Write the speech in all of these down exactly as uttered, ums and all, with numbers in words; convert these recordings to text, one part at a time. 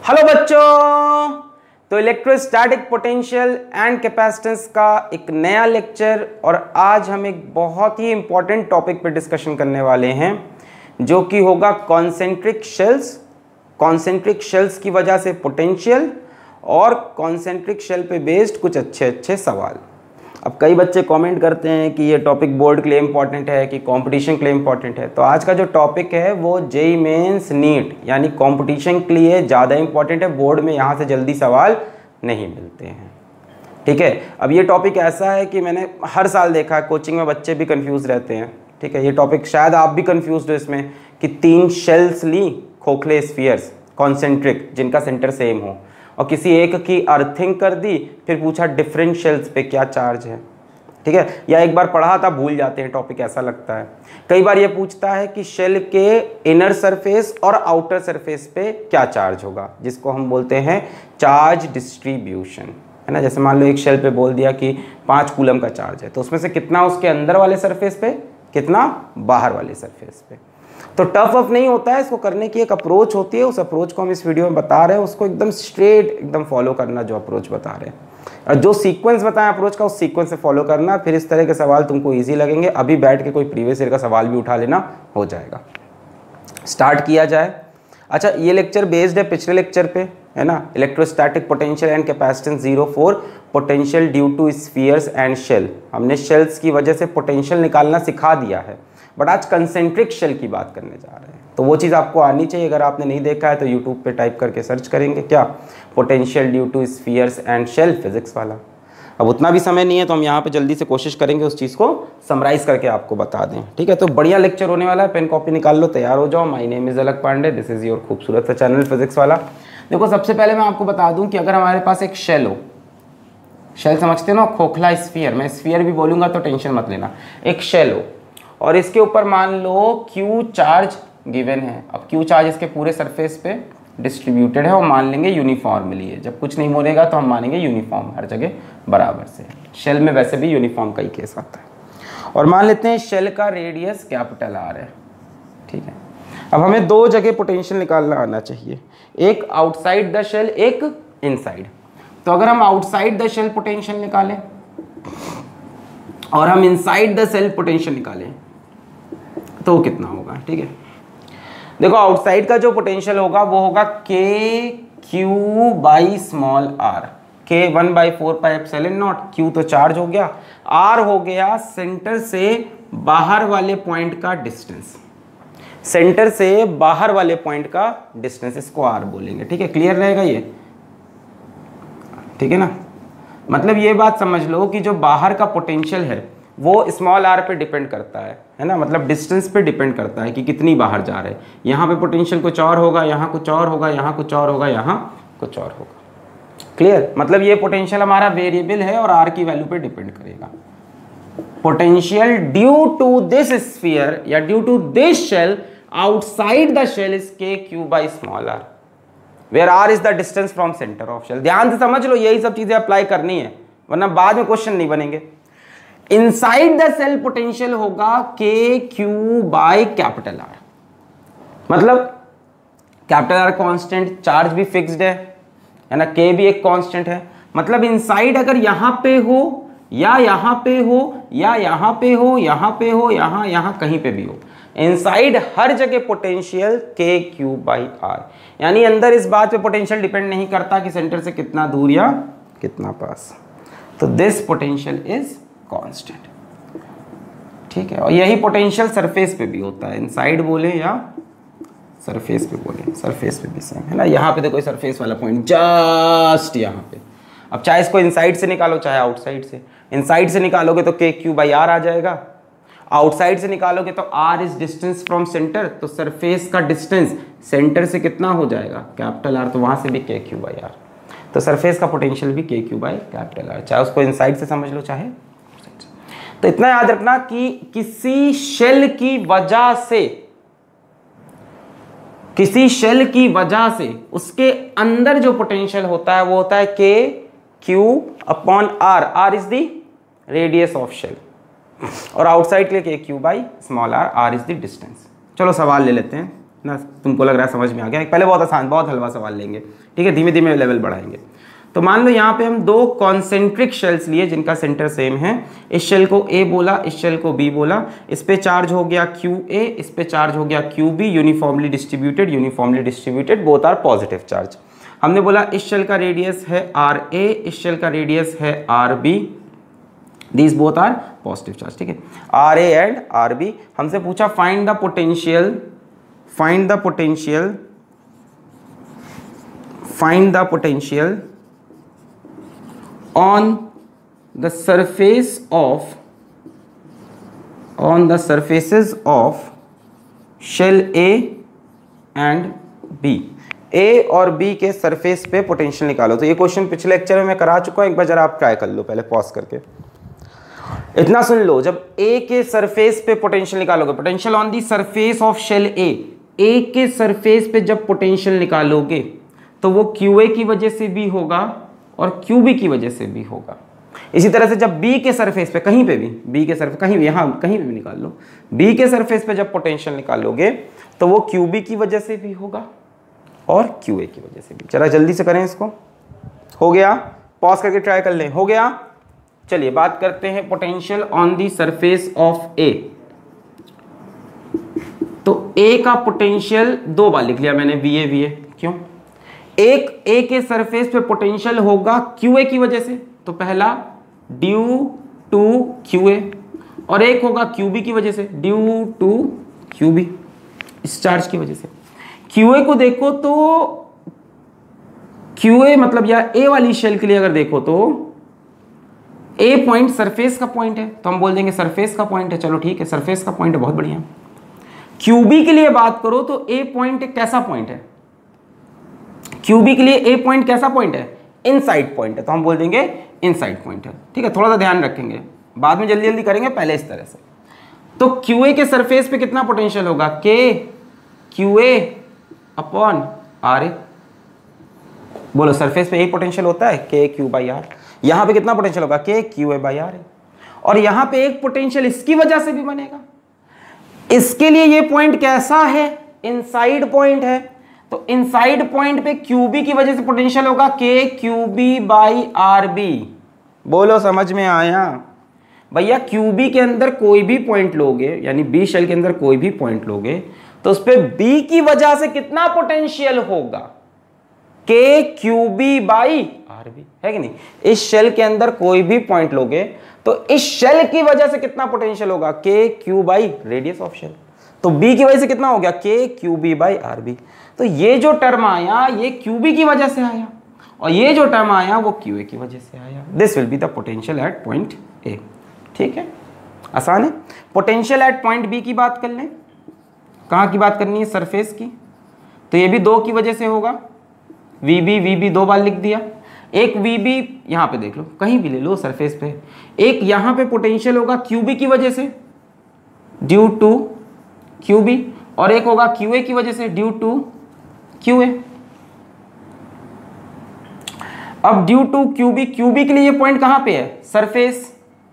Hello बच्चों, तो electrostatic potential and capacitance का एक नया लेक्चर और आज हम एक बहुत ही इंपॉर्टेंट टॉपिक पे डिस्कशन करने वाले हैं जो कि होगा कॉन्सेंट्रिक शेल्स। कॉन्सेंट्रिक शेल्स की वजह से पोटेंशियल और कॉन्सेंट्रिक शेल पे बेस्ड कुछ अच्छे अच्छे सवाल। अब कई बच्चे कमेंट करते हैं कि ये टॉपिक बोर्ड के लिए इंपॉर्टेंट है कि कंपटीशन के लिए इंपॉर्टेंट है, तो आज का जो टॉपिक है वो जेई मेंस नीट यानी कंपटीशन के लिए ज़्यादा इंपॉर्टेंट है। बोर्ड में यहाँ से जल्दी सवाल नहीं मिलते हैं, ठीक है। अब ये टॉपिक ऐसा है कि मैंने हर साल देखा है कोचिंग में बच्चे भी कन्फ्यूज़ रहते हैं, ठीक है। ये टॉपिक शायद आप भी कन्फ्यूज हो इसमें कि तीन शेल्स ली खोखले स्फीयर्स कॉन्सेंट्रिक जिनका सेंटर सेम हो और किसी एक की अर्थिंग कर दी, फिर पूछा डिफरेंट शेल्स पे क्या चार्ज है, ठीक है। या एक बार पढ़ा था भूल जाते हैं टॉपिक, ऐसा लगता है। कई बार ये पूछता है कि शेल के इनर सरफेस और आउटर सरफेस पे क्या चार्ज होगा, जिसको हम बोलते हैं चार्ज डिस्ट्रीब्यूशन, है ना। जैसे मान लो एक शेल पे बोल दिया कि पाँच कूलम का चार्ज है, तो उसमें से कितना उसके अंदर वाले सरफेस पे, कितना बाहर वाले सरफेस पे। तो टफ अफ नहीं होता है, इसको करने की एक अप्रोच होती है। उस अप्रोच को हम इस वीडियो में बता रहे हैं, उसको एकदम स्ट्रेट एकदम फॉलो करना जो अप्रोच बता रहे हैं, और जो सीक्वेंस बताएं अप्रोच का उस सीक्वेंस से फॉलो करना। फिर इस तरह के सवाल तुमको इजी लगेंगे। अभी बैठ के कोई प्रीवियस ईयर का सवाल भी उठा लेना, हो जाएगा। स्टार्ट किया जाए। अच्छा, ये लेक्चर बेस्ड है पिछले लेक्चर पे, है ना। Electrostatic potential and capacitance zero four potential due to spheres and shell. हमने शेल्स की वजह से पोटेंशियल निकालना सिखा दिया है, बट आज कंसेंट्रिक शेल की बात करने जा रहे हैं। तो वो चीज़ आपको आनी चाहिए। अगर आपने नहीं देखा है तो यूट्यूब पे टाइप करके सर्च करेंगे क्या, potential due to spheres and shell, physics वाला। अब उतना भी समय नहीं है तो हम यहाँ पे जल्दी से कोशिश करेंगे उस चीज़ को समराइज़ करके आपको बता दें, ठीक है। तो बढ़िया लेक्चर होने वाला है, पेन कॉपी निकाल लो, तैयार हो जाओ। My name is Alak Pandey, this is your खूबसूरत सा चैनल फिजिक्स वाला। देखो, सबसे पहले मैं आपको बता दूँ कि अगर हमारे पास एक शेल हो, शेल समझते हो ना, खोखला स्फीयर, मैं स्फीयर भी बोलूँगा तो टेंशन मत लेना। एक शेल हो और इसके ऊपर मान लो Q चार्ज गिवन है। अब Q चार्ज इसके पूरे सरफेस पे डिस्ट्रीब्यूटेड है और मान लेंगे यूनिफॉर्मली है। जब कुछ नहीं बोलेगा तो हम मानेंगे यूनिफॉर्म, हर जगह बराबर से। शेल में वैसे भी यूनिफॉर्म का ही केस आता है। और मान लेते हैं शेल का रेडियस कैपिटल आर है, ठीक है। अब हमें दो जगह पोटेंशियल निकालना आना चाहिए, एक आउटसाइड द शेल, एक इनसाइड। तो अगर हम आउटसाइड द शेल पोटेंशियल निकालें और हम इनसाइड द सेल पोटेंशियल निकालें तो कितना होगा, ठीक है। देखो, आउटसाइड का जो पोटेंशियल होगा वो होगा K Q by small R. K one by four pi epsilon not, Q तो चार्ज हो गया, आर हो गया सेंटर से बाहर वाले पॉइंट का डिस्टेंस। सेंटर से बाहर वाले पॉइंट का डिस्टेंस, इसको आर बोलेंगे, ठीक है। क्लियर रहेगा ये, ठीक है ना। मतलब ये बात समझ लो कि जो बाहर का पोटेंशियल है वो स्मॉल आर पे डिपेंड करता है, है ना। मतलब डिस्टेंस पे डिपेंड करता है कि कितनी बाहर जा रहे हैं। यहाँ पे पोटेंशियल कुछ और होगा, यहाँ कुछ और होगा, यहाँ कुछ और होगा, यहाँ कुछ और होगा। क्लियर। मतलब ये पोटेंशियल हमारा वेरिएबल है और आर की वैल्यू पे डिपेंड करेगा। Potential due to this sphere या due to this shell outside the shell is K Q by small R, where R is the distance from centre of shell. ध्यान से समझ लो, यही सब चीजें अप्लाई करनी है वरना बाद में क्वेश्चन नहीं बनेंगे। इनसाइड द सेल पोटेंशियल होगा K Q by capital R. मतलब कैपिटल आर कांस्टेंट, चार्ज भी फिक्स्ड है, है ना, के भी एक कांस्टेंट है। मतलब इनसाइड अगर यहां पे हो या यहां पे हो या यहां पे हो, यहां पे हो, यहां यहां कहीं पे भी हो, इनसाइड हर जगह पोटेंशियल के क्यू बाई आर। यानी अंदर इस बात पे पोटेंशियल डिपेंड नहीं करता कि सेंटर से कितना दूर या कितना पास। तो दिस पोटेंशियल इज कांस्टेंट, ठीक है। और यही पोटेंशियल सरफेस पे भी होता है, इनसाइड बोले या सरफेस पे बोले, सरफेस पे भी सेम, है ना। यहाँ पे देखो सरफेस वाला पॉइंट जस्ट यहाँ पे। अब चाहे इसको इनसाइड से निकालो चाहे आउटसाइड से। इनसाइड से निकालोगे तो के क्यू बाई आर आ जाएगा, आउटसाइड से निकालोगे तो R is distance from centre, तो सरफेस का डिस्टेंस सेंटर से कितना हो जाएगा, कैपिटल आर, तो वहां से भी के क्यू बाई आर। तो सरफेस का पोटेंशियल भी K Q by capital are, चाहे उसको इनसाइड से समझ लो चाहे। तो इतना याद रखना कि किसी शेल की वजह से, किसी शेल की वजह से उसके अंदर जो पोटेंशियल होता है वो होता है K Q upon R. Are is the radius of shell और आउटसाइड के लिए K Q by small r, are is the distance. चलो सवाल ले लेते हैं। ना, तुमको लग रहा है समझ में आ गया। पहले बहुत आसान, बहुत हलवा सवाल लेंगे, ठीक है, धीमे धीमे लेवल बढ़ाएंगे। तो मान लो यहाँ पे हम दो कॉन्सेंट्रिक शेल्स लिए जिनका सेंटर सेम है। इस शेल को ए बोला, इस शेल को बी बोला। इस पे चार्ज हो गया क्यू ए, इस पे चार्ज हो गया Q B, uniformly distributed, uniformly distributed, both are positive charge. हमने बोला इस शेल का रेडियस है आर ए, इस शेल का रेडियस है R B, these both are positive charge, ठीक है, R A and R B. हमसे पूछा find the potential, find the potential, find the potential on the surface of on the surfaces of shell A and B। A और B के surface पे potential निकालो। तो ये क्वेश्चन पिछले lecture में मैं करा चुका हूँ, एक बार जरा आप ट्राई कर लो, पहले पॉज करके इतना सुन लो। जब A के सरफेस पे पोटेंशियल निकालोगे, potential on the surface of shell A, A के सरफेस पे जब पोटेंशियल निकालोगे तो वो Q A की वजह से भी होगा और Q B की वजह से भी होगा। इसी तरह से जब B के सरफेस पे, कहीं पे भी B के सरफेस, कहीं भी, यहाँ कहीं पे भी निकाल लो, B के सरफेस पे जब पोटेंशियल निकालोगे तो वो Q B की वजह से भी होगा और Q A की वजह से भी। जरा जल्दी से करें इसको। हो गया? पॉज करके ट्राई कर लें। हो गया? चलिए बात करते हैं potential on the surface of A। तो A का पोटेंशियल दो बार लिख लिया मैंने, V A V A। क्यों? एक A के सरफेस पे पोटेंशियल होगा Q A की वजह से, तो पहला ड्यू टू Q A, और एक होगा Q B की वजह से, ड्यू टू Q B, इस चार्ज की वजह से। Q A को देखो तो Q A मतलब या A वाली शेल के लिए अगर देखो तो A पॉइंट सरफेस का पॉइंट है, तो हम बोल देंगे सरफेस का पॉइंट है। चलो ठीक है, सरफेस का पॉइंट है, बहुत बढ़िया। Q B के लिए बात करो तो A पॉइंट कैसा पॉइंट है? Q B के लिए A पॉइंट कैसा पॉइंट है? इनसाइड पॉइंट है, तो हम बोल देंगे इनसाइड पॉइंट है, ठीक है। थोड़ा सा ध्यान रखेंगे, बाद में जल्दी जल्दी करेंगे, पहले इस तरह से। तो Q A के सरफेस पे कितना पोटेंशियल होगा? K Q A upon R A। बोलो सरफेस पे यही पोटेंशियल होता है, K Q बाई R। यहाँ पे कितना पोटेंशियल होगा? K Q A by R A। और यहाँ पे एक पोटेंशियल इसकी वजह से भी बनेगा। इसके लिए ये पॉइंट कैसा है? इनसाइड पॉइंट है, तो इनसाइड पॉइंट पे Q B की वजह से पोटेंशियल होगा K Q B by R B। बोलो समझ में आया? भैया Q B के अंदर कोई भी पॉइंट लोगे, यानी B शेल के अंदर कोई भी पॉइंट लोगे, तो उस पे B की वजह से कितना पोटेंशियल होगा? K Q B by R B, है कि नहीं? इस शेल के अंदर कोई भी पॉइंट लोगे तो इस शेल की वजह से कितना पोटेंशियल होगा? K Q by radius of shell. तो B की वजह से कितना हो गया? K Q B by R B। तो ये जो टर्म आया ये Q B की वजह से आया, और ये जो टर्म आया वो Q A की वजह से आया। This will be the potential at point A, ठीक है, आसान है। पोटेंशियल एट पॉइंट B की बात कर लें। कहाँ की बात करनी है? सरफेस की। तो ये भी दो की वजह से होगा, V B V B दो बार लिख दिया। एक V B यहाँ पे देख लो, कहीं भी ले लो सरफेस पे। एक यहाँ पे पोटेंशियल होगा Q B की वजह से ड्यू टू Q B, और एक होगा Q A की वजह से ड्यू टू Q A। अब due to Q B, Q B के लिए ये पॉइंट कहां पे है? सरफेस।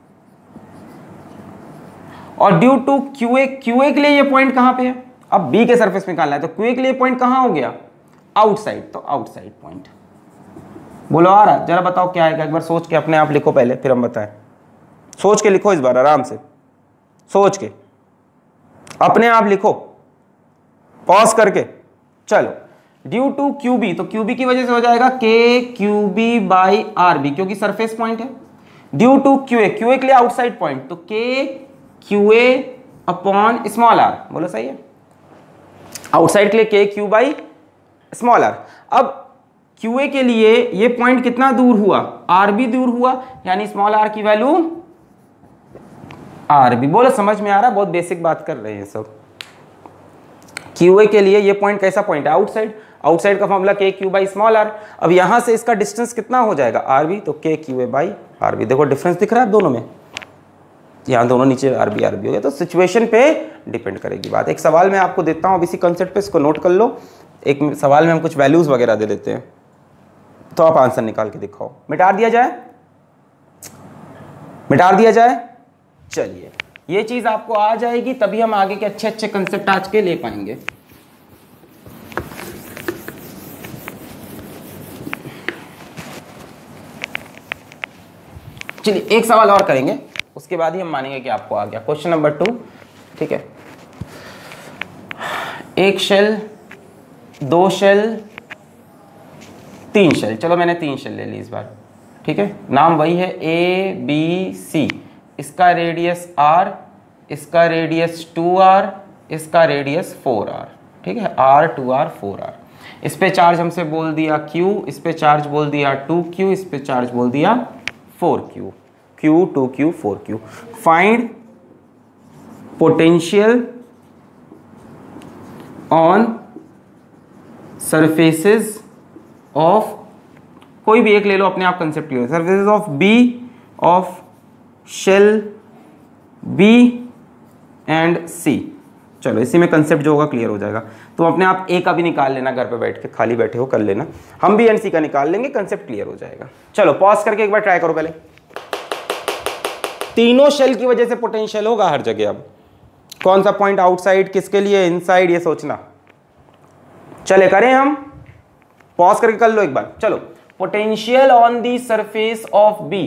और due to Q A, Q A के लिए ये पॉइंट कहां पे है? अब B के सरफेस में निकालना है, तो Q A के लिए पॉइंट कहां हो गया? आउटसाइड, तो आउटसाइड पॉइंट। बोलो आ रहा? जरा बताओ क्या आएगा, एक बार सोच के अपने आप लिखो पहले, फिर हम बताएं। सोच के लिखो इस बार, आराम से सोच के अपने आप लिखो, पॉज करके। चलो ड्यू टू Q B, तो Q B की वजह से हो जाएगा K Q B by R B, क्योंकि सरफेस पॉइंट है। Due to Q A, Q A के लिए आउटसाइड पॉइंट, तो K Q A upon small r। बोलो सही है? आउटसाइड के लिए K Q by small r। अब Q A के लिए ये पॉइंट कितना दूर हुआ? R B दूर हुआ, यानी स्मॉल r की वैल्यू R B। बोलो समझ में आ रहा? बहुत बेसिक बात कर रहे हैं सब। Q A के लिए ये पॉइंट कैसा पॉइंट है? आउटसाइड। आउटसाइड का formula K Q by small r। अब यहां से इसका डिस्टेंस कितना हो जाएगा? R B, तो K Q A by R B। देखो डिफरेंस दिख रहा है दोनों में, यहाँ दोनों नीचे R B R B हो गया। तो सिचुएशन पे डिपेंड करेगी बात। एक सवाल मैं आपको देता हूँ, अब इसी कंसेप्ट पे इसको नोट कर लो। एक सवाल में हम कुछ वैल्यूज वगैरह दे देते हैं, तो आप आंसर निकाल के दिखाओ। मिटा दिया जाए? मिटा दिया जाए? चलिए ये चीज आपको आ जाएगी, तभी हम आगे के अच्छे अच्छे कंसेप्ट आज के ले पाएंगे। चलिए एक सवाल और करेंगे, उसके बाद ही हम मानेंगे कि आपको आ गया। क्वेश्चन नंबर टू, ठीक है। एक शेल, दो शेल, तीन शेल, चलो मैंने तीन शेल ले ली इस बार, ठीक है। नाम वही है ए बी सी, इसका रेडियस आर, इसका रेडियस टू आर, इसका रेडियस फोर आर, ठीक है। R two R four R. इस पे चार्ज हमसे बोल दिया Q, इस पे चार्ज बोल दिया टू क्यू, इस पे चार्ज बोल दिया four Q, Q two Q four Q. Find potential on surfaces of, कोई भी एक ले लो, अपने आप concept clear. Surfaces of B of shell B and C. चलो इसी में कंसेप्ट जो होगा क्लियर हो जाएगा। तो अपने आप ए का भी निकाल लेना, घर पे बैठ के खाली बैठे हो कर लेना, हम भी एंड सी का निकाल लेंगे, कंसेप्ट क्लियर हो जाएगा। चलो पॉज करके एक बार ट्राई करो पहले। तीनों शेल की वजह से पोटेंशियल होगा हर जगह। अब कौन सा पॉइंट आउटसाइड, किसके लिए इनसाइड, ये सोचना। चले करें हम, पॉज करके कर लो एक बार। चलो potential on the surface of B,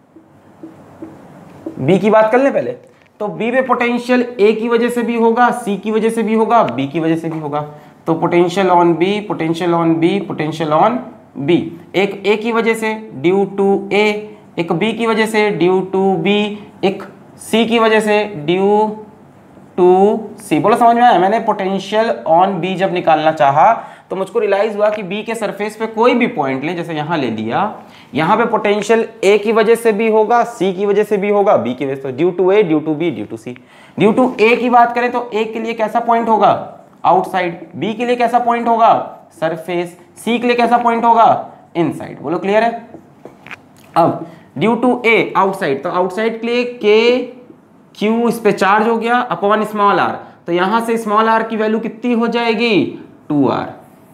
B की बात कर ले पहले। तो बी पे पोटेंशियल ए की वजह से भी होगा, सी की वजह से भी होगा, बी की वजह से भी होगा। तो potential on B, potential on B, potential on B, एक ए की वजह से ड्यू टू ए, एक बी की वजह से ड्यू टू बी, एक सी की वजह से ड्यू टू सी। बोलो समझ में आया? मैंने पोटेंशियल ऑन बी जब निकालना चाहा तो मुझको रियलाइज हुआ कि बी के सरफेस पे कोई भी पॉइंट लें, जैसे यहां ले लिया, यहां पे पोटेंशियल ए की वजह से भी होगा, सी की वजह से भी होगा, बी की वजह से, due to A, due to B, due to C. Due to A की बात करें तो ए के लिए कैसा पॉइंट होगा? आउटसाइड। बी के लिए कैसा पॉइंट होगा? सरफेस। सी के लिए कैसा पॉइंट होगा? इनसाइड। बोलो क्लियर है? अब ड्यू टू ए आउटसाइड, तो आउटसाइड के लिए के क्यू इस पे चार्ज हो गया अपॉन स्मॉल आर, तो यहां से स्मॉल आर की वैल्यू कितनी हो जाएगी? Two R.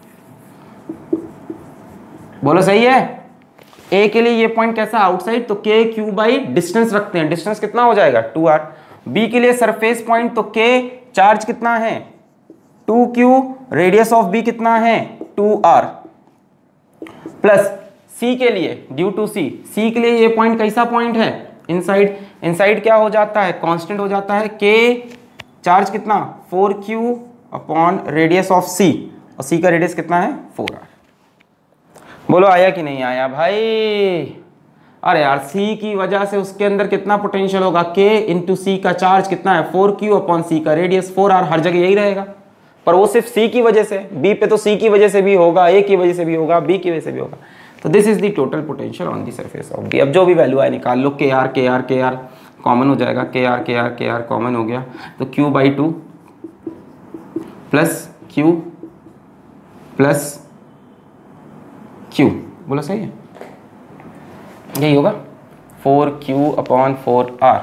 बोलो सही है? ए के लिए ये पॉइंट कैसा? आउटसाइड, तो के क्यू बाई डिस्टेंस रखते हैं, डिस्टेंस कितना हो जाएगा? To are. बी के लिए सरफेस पॉइंट, तो के चार्ज कितना है? Two Q, radius of B कितना है? To are. प्लस सी के लिए ड्यू टू सी, सी के लिए ये पॉइंट कैसा पॉइंट है? इनसाइड। इनसाइड क्या हो जाता है? कांस्टेंट हो जाता है। के चार्ज कितना? Four Q upon radius of C, और सी का रेडियस कितना है? Four R. बोलो आया कि नहीं आया भाई? अरे यार सी की वजह से उसके अंदर कितना पोटेंशियल होगा? के इंटू सी का चार्ज कितना है? फोर क्यू अपॉन सी का रेडियस फोर आर। हर जगह यही रहेगा, पर वो सिर्फ सी की वजह से, बी पे तो सी की वजह से भी होगा, ए की वजह से भी होगा, बी की वजह से भी होगा। तो this is the total potential on the surface of B. अब जो भी वैल्यू आए निकाल लो, के R K R K R common हो जाएगा, के R K R K R common हो गया, तो Q by two plus Q plus Q. बोलो सही है? यही होगा, four Q upon four R,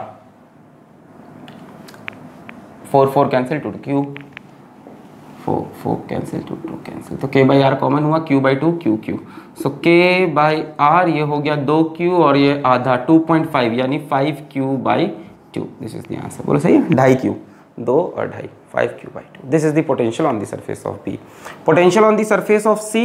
four four cancel, two Q, four four cancel, two two cancel, तो के बाई आर कॉमन हुआ, Q by two Q Q. So K by are ये हो गया दो क्यू और ये आधा, टू पॉइंट फाइव, यानी five Q by two. This is the answer. बोलो सही है? ढाई क्यू, दो और ढाई, five Q by two. This is the potential on the surface of B. Potential on the surface of C,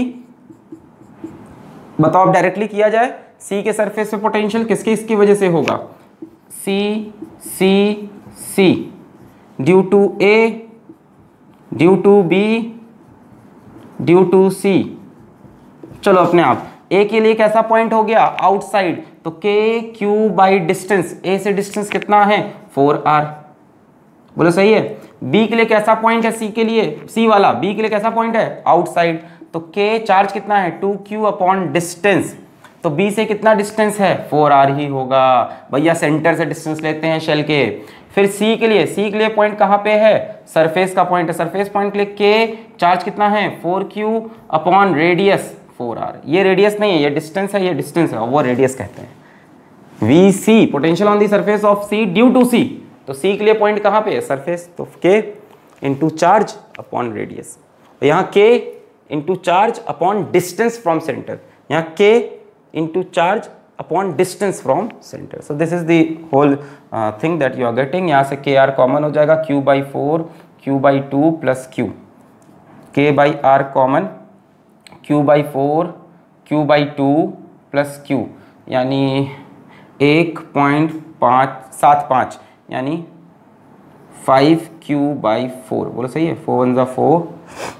बताओ अब डायरेक्टली किया जाए। सी के सरफेस पे पोटेंशियल किसकी इसकी वजह से होगा? C C C, due to A, due to B, due to C. चलो अपने आप, ए के लिए कैसा पॉइंट हो गया? आउटसाइड, तो के क्यू बाई डिस्टेंस, ए से डिस्टेंस कितना है? Four R. बोलो सही है? बी के लिए कैसा पॉइंट है? सी के लिए, सी वाला बी के लिए कैसा पॉइंट है? आउटसाइड, तो के चार्ज कितना है? टू क्यू अपॉन डिस्टेंस, तो बी से कितना डिस्टेंस है? फोर आर ही होगा भैया, सेंटर से डिस्टेंस लेते हैं शेल के। फिर सी के लिए, सी के लिए पॉइंट कहाँ पे है? सरफेस का पॉइंट है, सरफेस पॉइंट के लिए के चार्ज कितना है? Four Q upon radius four R. ये रेडियस नहीं है, ये डिस्टेंस है, ये डिस्टेंस है, वो रेडियस कहते हैं। V C, potential on the surface of C due to C, तो सी के लिए पॉइंट कहाँ पे है? सरफेस, तो K into charge upon radius, यहाँ K into charge upon distance from centre, यहाँ K into charge upon distance from centre. So this is the whole thing that you are getting. यहाँ से K R common हो जाएगा, Q by four, Q by two plus Q, K by R common, Q by four, Q by two plus Q, यानी एक point पाँच सात पाँच यानी फाइव क्यू बाई फोर, बोलो सही है। फोर वन ज़ा फोर,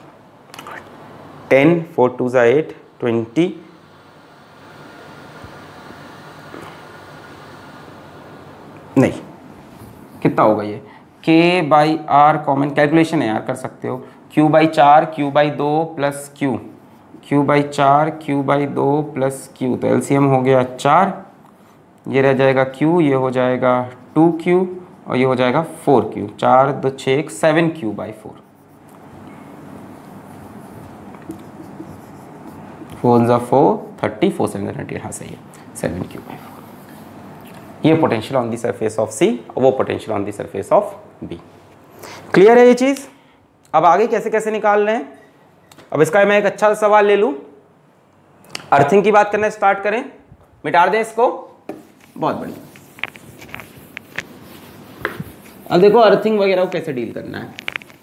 टेन, फोर टू ज़ा एट, ट्वेंटी, नहीं कितना होगा ये, के बाई आर कॉमन कैलकुलेशन है यार, कर सकते हो। क्यू बाई चार, क्यू बाई दो प्लस क्यू, क्यू बाई चार, क्यू बाई दो प्लस क्यू, तो एलसीएम हो गया चार, ये रह जाएगा क्यू, ये हो जाएगा टू क्यू और ये हो जाएगा फोर क्यू, चार दो छः एक, seven Q by four, four ज़ा four, thirty, four seven thirty, हाँ सही है, सेवन क्यू बाई फोर। ये potential on the surface of C और वो potential on the surface of B. Clear है ये चीज़? अब आगे कैसे कैसे निकाल रहे हैं। अब इसका मैं एक अच्छा सवाल ले लूँ, अर्थिंग की बात करना स्टार्ट करें, मिटा दें इसको, बहुत बढ़िया। अब देखो अर्थिंग वगैरह को कैसे डील करना है।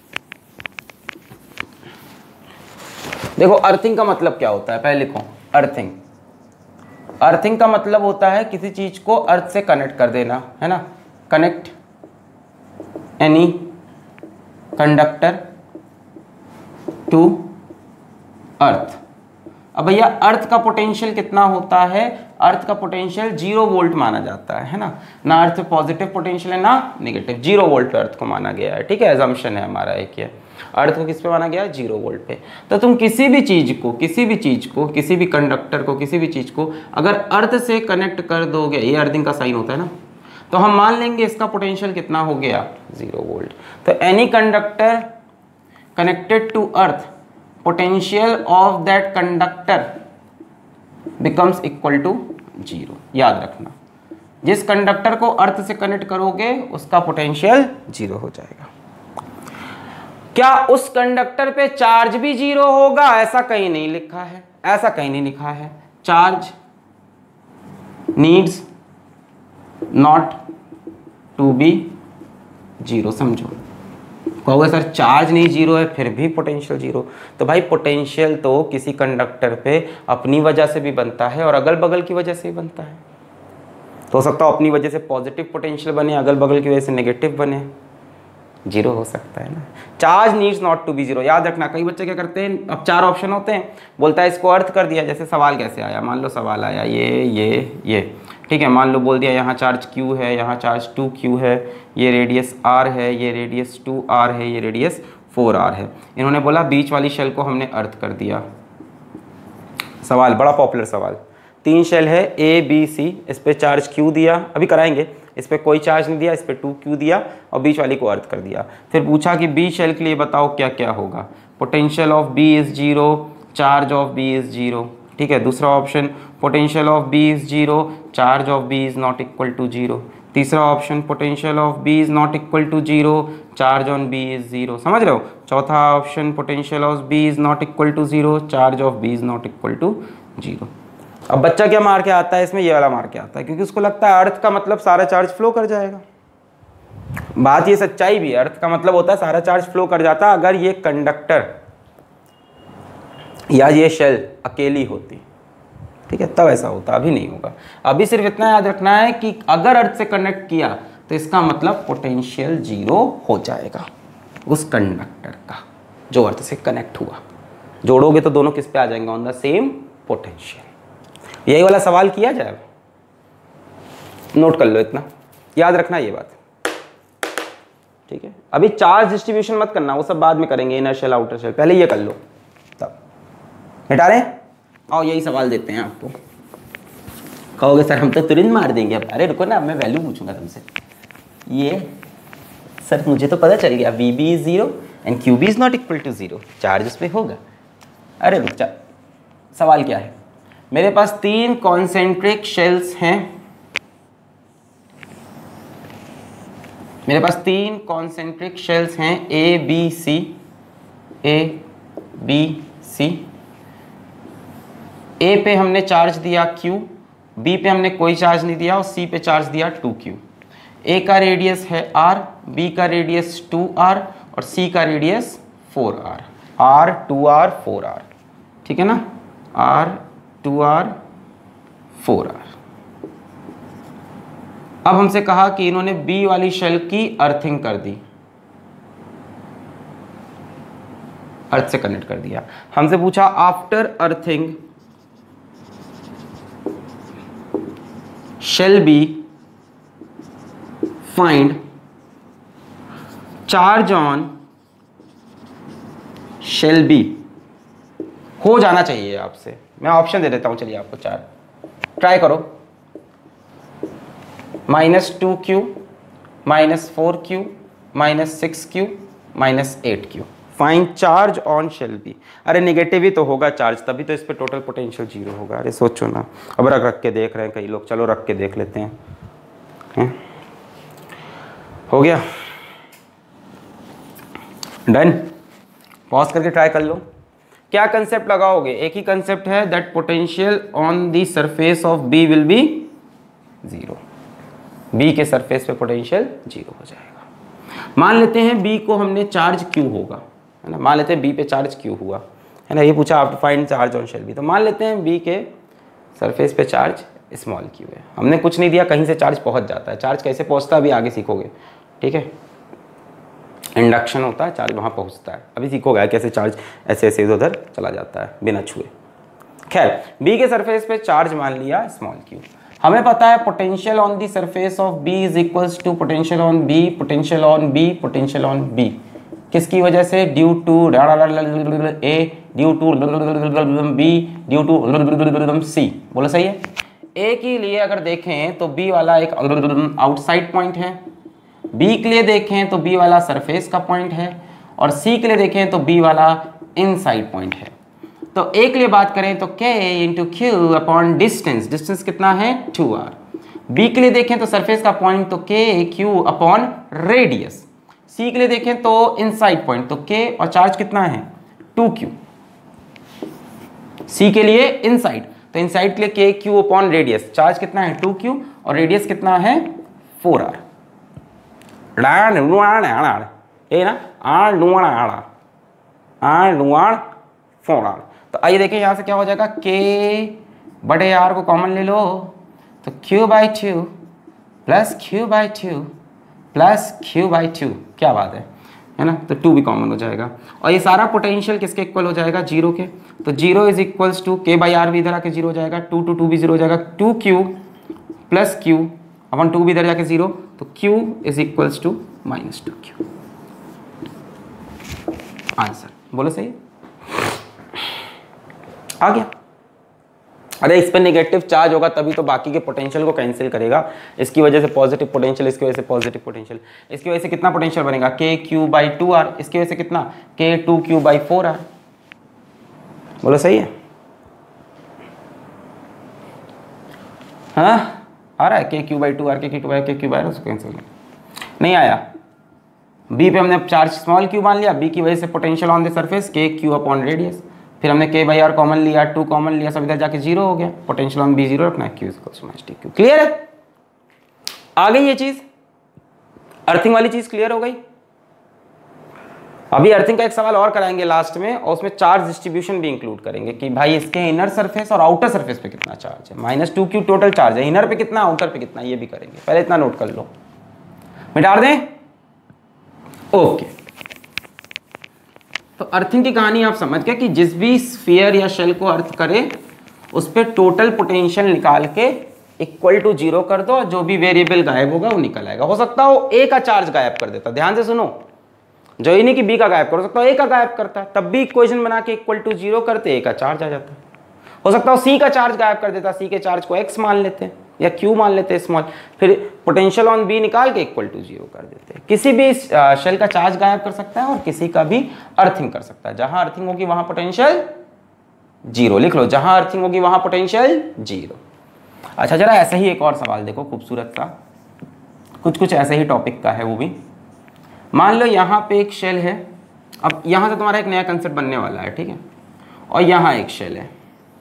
देखो अर्थिंग का मतलब क्या होता है, पहले लिखो अर्थिंग। अर्थिंग का मतलब होता है किसी चीज को अर्थ से कनेक्ट कर देना, है ना। Connect any conductor to earth. अब भैया अर्थ का पोटेंशियल कितना होता है, अर्थ का पोटेंशियल जीरो वोल्ट माना जाता है, है ना। ना अर्थ में पॉजिटिव पोटेंशियल है ना नेगेटिव, जीरो वोल्ट पे अर्थ को माना गया है, ठीक है। एजम्पशन है हमारा एक ये, अर्थ को किस पे माना गया है, जीरो वोल्ट पे। तो तुम किसी भी चीज को किसी भी चीज को किसी भी कंडक्टर को किसी भी चीज को अगर अर्थ से कनेक्ट कर दोगे, ये अर्थिंग का साइन होता है ना, तो हम मान लेंगे इसका पोटेंशियल कितना हो गया, जीरो वोल्ट। तो any conductor connected to earth, potential of that conductor becomes equal to zero. याद रखना, जिस कंडक्टर को अर्थ से कनेक्ट करोगे उसका पोटेंशियल जीरो हो जाएगा। क्या उस कंडक्टर पे चार्ज भी जीरो होगा, ऐसा कहीं नहीं लिखा है, ऐसा कहीं नहीं लिखा है। Charge needs not to be zero, समझो। कहोगे सर चार्ज नहीं जीरो है फिर भी पोटेंशियल जीरो, तो भाई पोटेंशियल तो किसी कंडक्टर पे अपनी वजह से भी बनता है और अगल बगल की वजह से भी बनता है। तो हो सकता है अपनी वजह से पॉजिटिव पोटेंशियल बने, अगल बगल की वजह से नेगेटिव बने, जीरो हो सकता है ना। Charge needs not to be zero, याद रखना। कई बच्चे क्या करते हैं, अब चार ऑप्शन होते हैं, बोलता है इसको अर्थ कर दिया। जैसे सवाल कैसे आया, मान लो सवाल आया ये ये ये, ठीक है। मान लो बोल दिया यहाँ चार्ज Q है, यहाँ चार्ज टू क्यू है, ये रेडियस R है, ये रेडियस टू आर है, ये रेडियस फोर आर है। इन्होंने बोला बीच वाली शेल को हमने अर्थ कर दिया। सवाल बड़ा पॉपुलर सवाल, तीन शेल है ए बी सी, इस पे चार्ज Q दिया, अभी कराएंगे। इस पे कोई चार्ज नहीं दिया, इस पे टू क्यू दिया और बीच वाली को अर्थ कर दिया। फिर पूछा कि बी शेल के लिए बताओ क्या क्या होगा। Potential of B is zero, charge of B is zero, ठीक है। दूसरा option potential of B is zero, charge of B is not equal to zero. तीसरा option potential of B is not equal to zero, charge on B is zero, समझ रहे हो। चौथा option potential of B is not equal to zero, charge of B is not equal to zero. अब बच्चा क्या मार के आता है इसमें, ये वाला मार के आता है, क्योंकि उसको लगता है अर्थ का मतलब सारा चार्ज फ्लो कर जाएगा। बात ये सच्चाई भी है, अर्थ का मतलब होता है सारा चार्ज फ्लो कर जाता है अगर ये कंडक्टर या ये शेल अकेली होती, ठीक है, तब ऐसा होता, अभी नहीं होगा। अभी सिर्फ इतना याद रखना है कि अगर अर्थ से कनेक्ट किया तो इसका मतलब पोटेंशियल जीरो हो जाएगा उस कंडक्टर का जो अर्थ से कनेक्ट हुआ। जोड़ोगे तो दोनों किस पे आ जाएंगे, ऑन द सेम पोटेंशियल। यही वाला सवाल किया जाएगा, नोट कर लो, इतना याद रखना ये बात, ठीक है। अभी चार्ज डिस्ट्रीब्यूशन मत करना, वो सब बाद में करेंगे, इनर शेल आउटर शेल, पहले ये कर लो तब। मिटा रहे आओ, यही सवाल देते हैं आपको। कहोगे सर हम तो तुरंत मार देंगे। अब अरे रुको ना, मैं वैल्यू पूछूंगा तुमसे। ये सर मुझे तो पता चल गया V B is zero and Q B is not equal to zero, charge उस पर होगा। अरे रुक जा, सवाल क्या है, मेरे पास तीन कॉन्सेंट्रिक शेल्स हैं, मेरे पास तीन कॉन्सेंट्रिक शेल्स हैं ए बी सी, ए बी सी। ए पे हमने चार्ज दिया Q, B पे हमने कोई चार्ज नहीं दिया और C पे चार्ज दिया टू क्यू। A का रेडियस है R, B का रेडियस टू आर और C का radius four R. R two R four R, ठीक है ना, R two R four R. अब हमसे कहा कि इन्होंने बी वाली शेल की अर्थिंग कर दी, अर्थ से कनेक्ट कर दिया। हमसे पूछा after earthing shell B find charge on shell B. हो जाना चाहिए आपसे, मैं ऑप्शन दे देता हूं, चलिए आपको चार, ट्राई करो। Minus two Q, minus four Q, minus six Q, minus eight Q. Find charge on shell B. अरे नेगेटिव ही तो होगा चार्ज, तभी तो इस पे टोटल पोटेंशियल जीरो होगा। अरे सोचो ना, अब रख रख के देख रहे हैं कई लोग, चलो रख के देख लेते हैं, हैं? हो गया, डन। पॉज करके ट्राई कर लो। क्या कंसेप्ट लगाओगे? एक ही कंसेप्ट है, that potential on the surface of B will be zero. B के सरफेस पे पोटेंशियल जीरो हो जाएगा। मान लेते हैं बी को हमने चार्ज क्यू होगा, है ना, मान लेते हैं बी पे चार्ज क्यू हुआ, है ना, ये पूछा आप find charge on shell B, तो मान लेते हैं बी के सरफेस पे चार्ज स्मॉल क्यू है। हमने कुछ नहीं दिया, कहीं से चार्ज पहुंच जाता है। चार्ज कैसे पहुंचता है अभी आगे सीखोगे, ठीक है, इंडक्शन होता है, चार्ज वहाँ पहुँचता है, अभी सीखोगे कैसे चार्ज ऐसे ऐसे इधर उधर चला जाता है बिना छुए। खैर, बी के सरफेस पे चार्ज मान लिया स्मॉल क्यू। हमें पता है potential on the surface of B is equals to potential on B, potential on B, potential on B. किसकी वजह से? Due to A, due to B, due to C. बोलो सही है। ए के लिए अगर देखें तो बी वाला एक आउटसाइड पॉइंट है, बी के लिए देखें तो बी वाला सरफेस का पॉइंट है, और सी के लिए देखें तो बी वाला इनसाइड पॉइंट है। तो ए के लिए बात करें तो k into Q upon distance, distance कितना है? To are. बी के लिए देखें तो सरफेस का पॉइंट तो k Q upon radius. C के लिए देखें तो इनसाइड पॉइंट तो k और चार्ज कितना है? Two Q. सी के लिए इनसाइड, तो इनसाइड के लिए k Q upon radius, charge कितना है? टू क्यू, और रेडियस कितना है? Four are. ए ना आर लुआड़ आड़ा आर लुआड़ फोर आर। तो आइए देखिए यहाँ से क्या हो जाएगा, k बड़े आर को कॉमन ले लो तो q by two plus Q by two plus Q by two. क्या बात है, है ना, तो टू भी कॉमन हो जाएगा, और ये सारा पोटेंशियल किसके इक्वल हो जाएगा? जीरो के। तो zero is equals to k by R भी इधर आके जीरो हो जाएगा, टू टू टू भी जीरो हो जाएगा, टू क्यू प्लस क्यू अपन टू भी इधर जाके जीरो, तो q is equals to minus two Q. Answer बोलो सही आ गया। अरे इस पर नेगेटिव चार्ज होगा तभी तो बाकी के पोटेंशियल को कैंसिल करेगा, इसकी वजह से पॉजिटिव पोटेंशियल, इसकी वजह से पॉजिटिव पोटेंशियल, इसकी वजह से कितना पोटेंशियल बनेगा? के क्यू बाई टू आर, इसकी वजह से कितना? K two Q by four R. बोलो सही है, हाँ आ रहा है, K Q by two R, K Q by K Q by उसको कैंसिल नहीं आया। बी पे हमने चार्ज स्मॉल क्यू मान लिया, बी की वजह से potential on the surface K Q upon radius, फिर हमने के बाई आर कॉमन लिया, टू कॉमन लिया, सब इधर जाके जीरो हो गया, पोटेंशियल ऑन बी जीरो रखना है, Q equals to minus T Q. Clear है? आ गई ये चीज, अर्थिंग वाली चीज क्लियर हो गई। अभी अर्थिंग का एक सवाल और कराएंगे लास्ट में, और उसमें चार्ज डिस्ट्रीब्यूशन भी इंक्लूड करेंगे कि भाई इसके इनर सरफेस और आउटर सरफेस पे कितना चार्ज है। Minus two Q total charge है, इनर पे कितना, आउटर पे कितना, ये भी करेंगे। पहले इतना नोट कर लो, मिटा दें। ओके, तो अर्थिंग की कहानी आप समझ गए कि जिस भी स्फीयर या शेल को अर्थ करे उस पर टोटल पोटेंशियल निकाल के इक्वल टू जीरो कर दो, जो भी वेरिएबल गायब होगा वो निकल आएगा। हो सकता हो ए का चार्ज गायब कर देता, ध्यान से सुनो, जो ही नहीं कि बी का गायब कर, हो सकता हो ए का गायब करता है, तब भी इक्वेशन बना के इक्वल टू जीरो करते, ए का चार्ज आ जाता। हो सकता हो सी का चार्ज गायब कर देता, सी के चार्ज को एक्स मान लेते या क्यू मान लेते स्मॉल, फिर पोटेंशियल ऑन बी निकाल के इक्वल टू जीरो कर देते। किसी भी शेल का चार्ज गायब कर सकता है और किसी का भी अर्थिंग कर सकता है। जहां अर्थिंग होगी वहां पोटेंशियल जीरो, लिख लो, जहां अर्थिंग होगी वहां पोटेंशियल जीरो। अच्छा जरा ऐसे ही एक और सवाल देखो, खूबसूरत सा, कुछ कुछ ऐसे ही टॉपिक का है वो भी। मान लो यहाँ पे एक शेल है, अब यहाँ से तुम्हारा एक नया कंसेप्ट बनने वाला है, ठीक है, और यहाँ एक शेल है,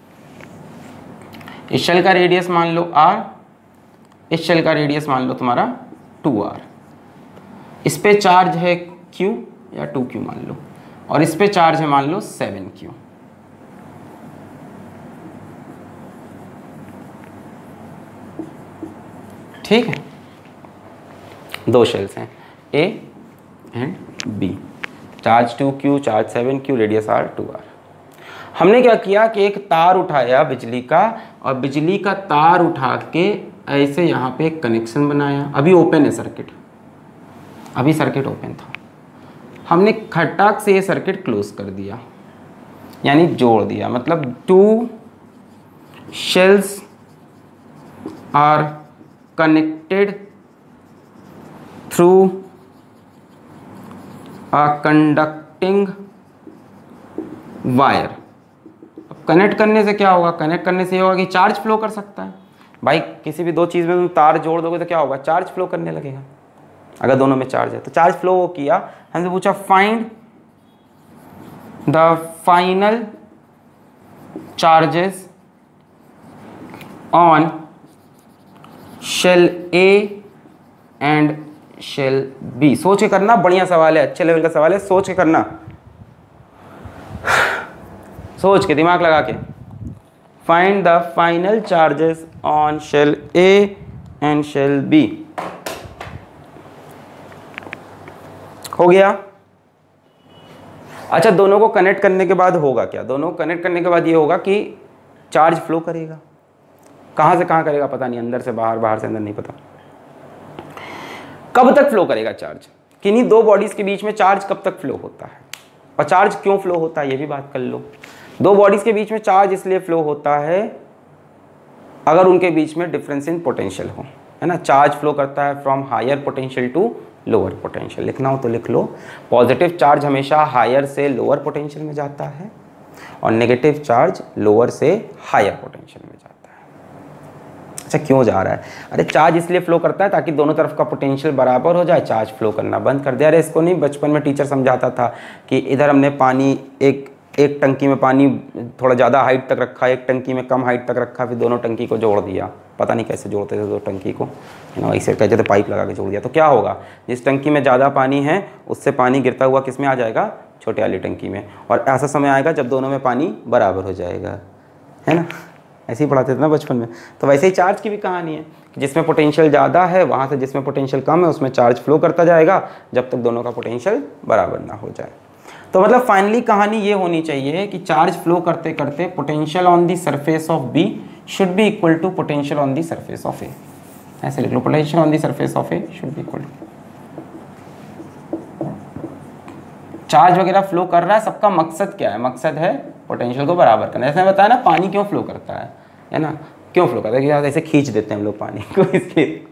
इस शेल का रेडियस मान लो r, इस शेल का रेडियस मान लो तुम्हारा टू आर, इस पे चार्ज है q या टू क्यू मान लो, और इस पे चार्ज है मान लो सेवन क्यू। ठीक है, दो शेल्स हैं A and B, charge two Q, charge seven Q, radius R, two R. हमने क्या किया कि एक तार उठाया बिजली का और बिजली का तार उठा के ऐसे यहाँ पे एक कनेक्शन बनाया। अभी ओपन है सर्किट, अभी सर्किट ओपन था, हमने खटाक से ये सर्किट क्लोज कर दिया, यानी जोड़ दिया। मतलब two shells are connected through a conducting wire. अब कनेक्ट करने से क्या होगा, कनेक्ट करने से ये होगा कि चार्ज फ्लो कर सकता है। भाई किसी भी दो चीज़ में तुम तार जोड़ दोगे तो क्या होगा, चार्ज फ्लो करने लगेगा। अगर दोनों में चार्ज है तो चार्ज फ्लो वो किया। हमसे पूछा find the final charges on shell A and shell B. सोच के करना, बढ़िया सवाल है, अच्छे लेवल का सवाल है, सोच के करना, सोच के दिमाग लगा के। Find the final charges on shell A and shell B. हो गया। अच्छा, दोनों को कनेक्ट करने के बाद होगा क्या, दोनों को कनेक्ट करने के बाद ये होगा कि चार्ज फ्लो करेगा। कहाँ से कहाँ करेगा पता नहीं, अंदर से बाहर, बाहर से अंदर नहीं पता। कब तक फ्लो करेगा चार्ज, किन्हीं दो बॉडीज के बीच में चार्ज कब तक फ्लो होता है, और चार्ज क्यों फ्लो होता है ये भी बात कर लो। दो बॉडीज के बीच में चार्ज इसलिए फ्लो होता है अगर उनके बीच में डिफरेंस इन पोटेंशियल हो, है ना। चार्ज फ्लो करता है from higher potential to lower potential. लिखना हो तो लिख लो, पॉजिटिव चार्ज हमेशा हायर से लोअर पोटेंशियल में जाता है और नेगेटिव चार्ज लोअर से हायर पोटेंशियल में जाता है। अच्छा, क्यों जा रहा है, अरे चार्ज इसलिए फ्लो करता है ताकि दोनों तरफ का पोटेंशियल बराबर हो जाए, चार्ज फ्लो करना बंद कर दे। अरे इसको नहीं, बचपन में टीचर समझाता था कि इधर हमने पानी एक एक टंकी में पानी थोड़ा ज़्यादा हाइट तक रखा, एक टंकी में कम हाइट तक रखा, फिर दोनों टंकी को जोड़ दिया। पता नहीं कैसे जोड़ते थे दो टंकी को, है ना, ऐसे कहते थे पाइप लगा के जोड़ दिया। तो क्या होगा, जिस टंकी में ज़्यादा पानी है उससे पानी गिरता हुआ किस में आ जाएगा, छोटे वाली टंकी में, और ऐसा समय आएगा जब दोनों में पानी बराबर हो जाएगा, है ना। ऐसे ही पढ़ाते थे ना बचपन में। तो वैसे ही चार्ज की भी कहानी है कि जिसमें पोटेंशियल ज़्यादा है वहाँ से जिसमें पोटेंशियल कम है उसमें चार्ज फ्लो करता जाएगा जब तक दोनों का पोटेंशियल बराबर ना हो जाए। तो मतलब फाइनली कहानी ये होनी चाहिए कि चार्ज फ्लो करते करते potential on the surface of B should be equal to potential on the surface of A. ऐसे लिख लो, potential on the surface of A should be equal to. Charge वगैरह फ्लो कर रहा है, सबका मकसद क्या है, मकसद है पोटेंशियल को बराबर करना। जैसे बताया ना, पानी क्यों फ्लो करता है, है ना, क्यों फ्लो करता है, कि ऐसे खींच देते हैं हम लोग पानी को, इसलिए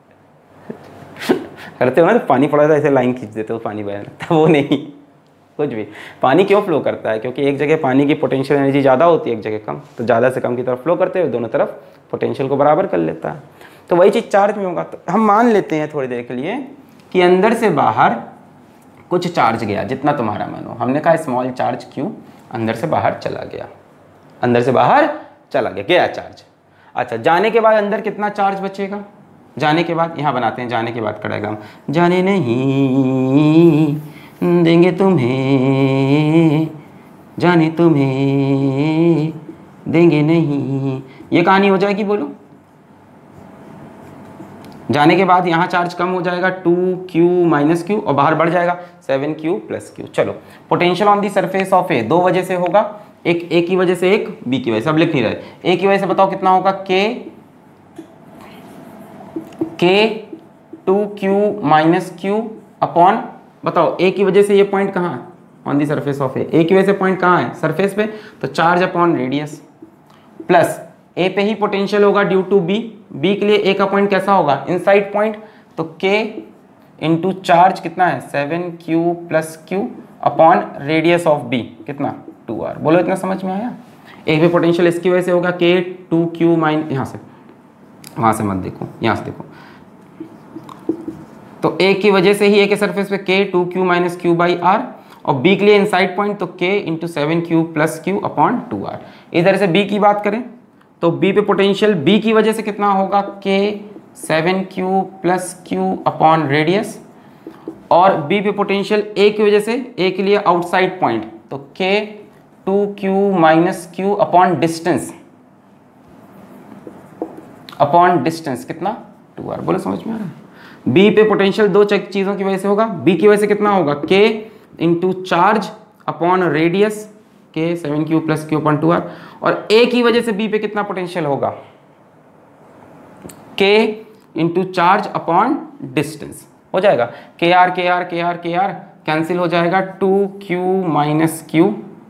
करते हो ना, तो पानी पड़ा था ऐसे लाइन खींच देते हो, पानी बह लगता है, वो नहीं, कुछ भी। पानी क्यों फ्लो करता है, क्योंकि एक जगह पानी की पोटेंशियल एनर्जी ज़्यादा होती है, एक जगह कम, तो ज़्यादा से कम की तरफ फ्लो करते हुए दोनों तरफ पोटेंशियल को बराबर कर लेता है। तो वही चीज़ चार्ज में होगा। तो हम मान लेते हैं थोड़ी देर के लिए कि अंदर से बाहर कुछ चार्ज गया, जितना तुम्हारा मन हो। हमने कहा स्मॉल चार्ज क्यू अंदर से बाहर चला गया, अंदर से बाहर चला गया, गया चार्ज। अच्छा, जाने के बाद अंदर कितना चार्ज बचेगा, जाने के बाद यहाँ बनाते हैं, जाने के बाद का डायग्राम। जाने नहीं देंगे तुम्हें, जाने तुम्हें देंगे नहीं, ये कहानी हो जाएगी। बोलो, जाने के बाद यहाँ चार्ज कम हो जाएगा, टू क्यू माइनस क्यू, और बाहर बढ़ जाएगा सेवन क्यू प्लस क्यू। चलो, potential on the surface of A दो वजह से होगा, एक ए की वजह से, एक बी की वजह से। अब लिख नहीं रहे, ए की वजह से बताओ कितना होगा, K K two Q minus Q upon, बताओ ए की वजह से ये पॉइंट कहाँ है, on the surface of A, A की वजह से पॉइंट कहाँ है, सरफेस पे, तो charge upon radius, plus A पे ही पोटेंशियल होगा ड्यू टू बी, बी के लिए ए का पॉइंट कैसा होगा, इनसाइड पॉइंट, तो के इंटू चार्ज कितना है, seven Q plus Q upon radius of B कितना, टू आर। बोलो, इतना समझ में आया। ए पे पोटेंशियल इसकी वजह से होगा के टू क्यू माइन, यहाँ से, वहाँ से मत देखो, यहाँ से देखो, तो ए की वजह से ही ए के सरफेस पे K two Q minus Q by R, और बी के लिए इनसाइड पॉइंट तो K into seven Q plus Q upon two R. इधर से बी की बात करें तो बी पे पोटेंशियल बी की वजह से कितना होगा, K seven Q plus Q upon radius, और बी पे पोटेंशियल ए की वजह से, ए के लिए आउटसाइड पॉइंट, तो K two Q minus Q upon distance, upon distance कितना, टू आर। बोलो, समझ में आ रहा है। बी पे पोटेंशियल दो चीजों की वजह से होगा। बी की वजह से कितना होगा, K into charge upon radius, K seven Q plus Q upon two R, और ए की वजह से बी पे कितना पोटेंशियल होगा, K into charge upon distance हो जाएगा। के R K R K R K R cancel हो जाएगा, two Q minus Q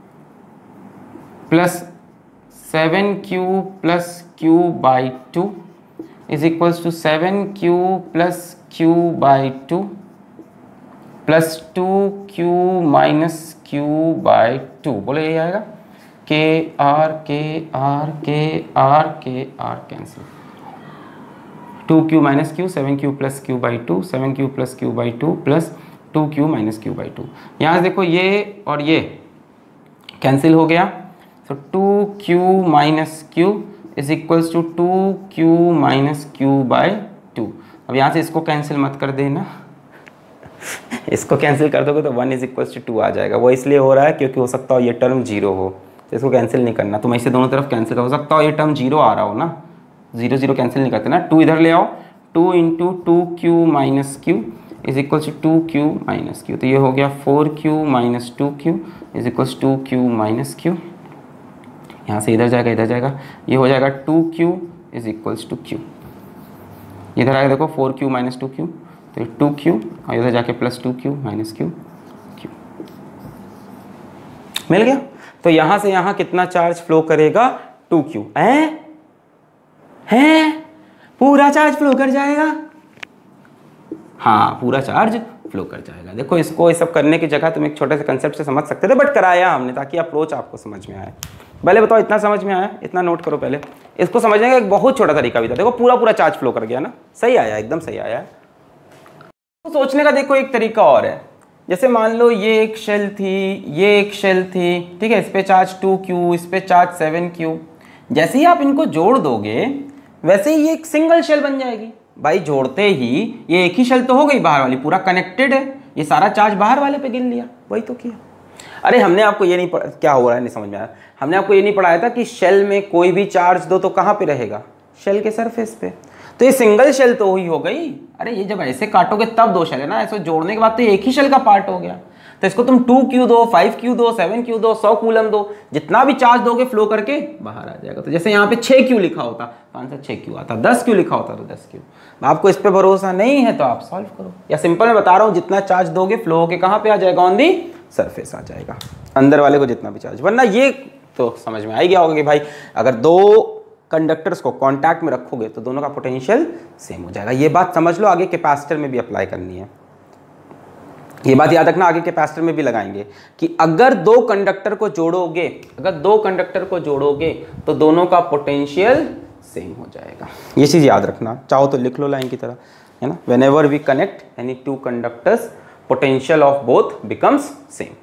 plus seven Q plus Q by two is equals to seven Q plus Q by two plus two Q minus Q by two, बोले यही आएगा। के R K R K R K R cancel, two Q minus Q, seven Q plus Q by two, seven Q plus Q by two plus two Q minus Q by two. यहाँ से देखो ये और ये cancel हो गया, तो two Q minus Q is equals to two Q minus Q by two. अब यहाँ से इसको कैंसिल मत कर देना, इसको कैंसिल कर दोगे तो one is equals to two आ जाएगा। वो इसलिए हो रहा है क्योंकि हो सकता हो ये टर्म जीरो हो, तो इसको कैंसिल नहीं करना। तुम ऐसे दोनों तरफ कैंसिल हो सकता हो ये टर्म जीरो आ रहा हो ना, जीरो जीरो कैंसिल नहीं करते ना। टू इधर ले आओ, two into two Q minus Q is equals to two Q minus Q, तो ये हो गया four Q minus two Q is equals to Q minus Q. यहाँ से इधर जाएगा इधर जाएगा, ये हो जाएगा two Q is equals to two. इधर आएगा देखो four Q minus two Q, तो टू क्यू और इधर जाके plus two Q minus Q Q मिल गया। तो यहाँ से यहाँ कितना चार्ज फ्लो करेगा, टू क्यू है है पूरा चार्ज फ्लो कर जाएगा। हाँ पूरा चार्ज फ्लो कर जाएगा। देखो इसको ये सब करने की जगह तुम एक छोटे से कंसेप्ट से समझ सकते थे, बट कराया हमने ताकि अप्रोच आपको समझ में आए। पहले बताओ इतना समझ में आया, इतना नोट करो पहले। इसको समझने का एक बहुत छोटा तरीका भी था, देखो पूरा पूरा चार्ज फ्लो कर गया ना, सही आया, एकदम सही आया। तो सोचने का देखो एक तरीका और है, जैसे मान लो ये एक शेल थी, ये एक शेल थी, ठीक है, इस पे चार्ज टू क्यू, इस पे चार्ज सेवन क्यू। जैसे ही आप इनको जोड़ दोगे वैसे ही ये एक सिंगल शेल बन जाएगी। भाई जोड़ते ही ये एक ही शेल तो हो गई, बाहर वाली पूरा कनेक्टेड है, ये सारा चार्ज बाहर वाले पे गिन लिया, वही तो किया। अरे हमने आपको ये नहीं पढ़ा, क्या हो रहा है नहीं समझ में आया, हमने आपको ये नहीं पढ़ाया था कि शेल में कोई भी चार्ज दो तो कहाँ पे रहेगा, शेल के सरफेस पे। तो ये सिंगल शेल तो ही हो गई। अरे ये जब ऐसे काटोगे तब दो शेल है ना, ऐसे जोड़ने के बाद तो एक ही शेल का पार्ट हो गया। तो इसको तुम टू क्यू दो, फाइव क्यू दो, सेवन क्यू दो, सौ कूलम दो, जितना भी चार्ज दोगे फ्लो करके बाहर आ जाएगा। तो जैसे यहाँ पे छह क्यू लिखा होता तो आंसर छह क्यू आता, दस क्यू लिखा होता तो दस क्यू। आपको इस पे भरोसा नहीं है तो आप सॉल्व करो, या सिंपल मैं बता रहा हूँ जितना चार्ज दोगे फ्लो होके कहाँ पे आ जाएगा, ऑन दी सरफेस आ जाएगा, अंदर वाले को जितना भी चार्ज। वरना ये तो समझ में आ गया होगा कि भाई अगर दो कंडक्टर्स को कांटेक्ट में रखोगे तो दोनों का पोटेंशियल सेम हो जाएगा। ये बात समझ लो, आगे कैपेसिटर में भी अप्लाई करनी है, ये बात याद रखना, आगे कैपेसिटर में भी लगाएंगे कि अगर दो कंडक्टर को जोड़ोगे अगर दो कंडक्टर को जोड़ोगे तो दोनों का पोटेंशियल सेम हो जाएगा। ये चीज याद रखना, चाहो तो लिख लो लाइन की तरह, है ना। Whenever we connect any two conductors potential of both becomes same.